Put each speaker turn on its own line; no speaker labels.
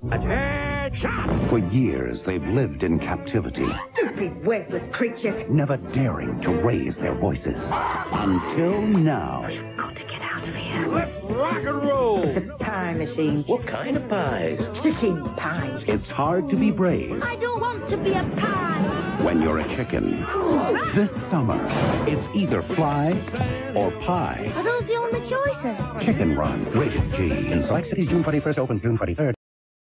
Attention!
For years, they've lived in captivity,
Stupid, worthless creatures.
never daring to raise their voices. Until now.
Got to get out of here.
Let's rock and roll!
It's a pie machine.
What kind of pies?
Chicken pies.
It's hard to be brave
I don't want to be a pie.
when you're a chicken. This summer, it's either fly or pie.
Are those the only choices?
Chicken Run, rated G. In select cities, June 21st, opens June 23rd.